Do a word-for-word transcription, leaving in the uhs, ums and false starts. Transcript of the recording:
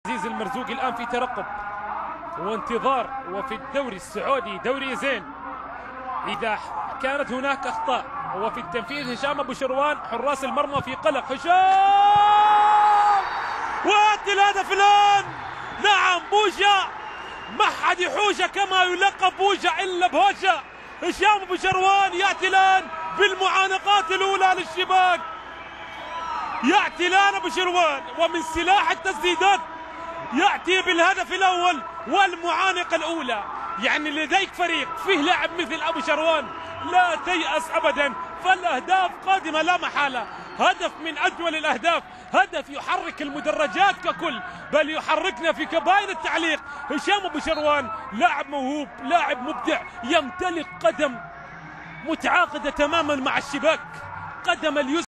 عزيز المرزوقي الآن في ترقب وانتظار، وفي الدوري السعودي دوري زين إذا كانت هناك أخطاء وفي التنفيذ هشام أبو شروان حراس المرمى في قلق. هشام وأتي الهدف الآن. نعم بوجا، ما حد يحوشه كما يلقب بوجا إلا بهوشة. هشام أبو شروان يأتي الآن بالمعانقات الأولى للشباك، يأتي الآن أبو شروان ومن سلاح التسديدات يأتي بالهدف الأول والمعانقة الأولى. يعني لديك فريق فيه لاعب مثل أبو شروان لا تيأس أبدا، فالأهداف قادمة لا محالة. هدف من أجمل الأهداف، هدف يحرك المدرجات ككل، بل يحركنا في كباين التعليق. هشام أبو شروان لاعب موهوب، لاعب مبدع، يمتلك قدم متعاقدة تماما مع الشباك، قدم اليسرى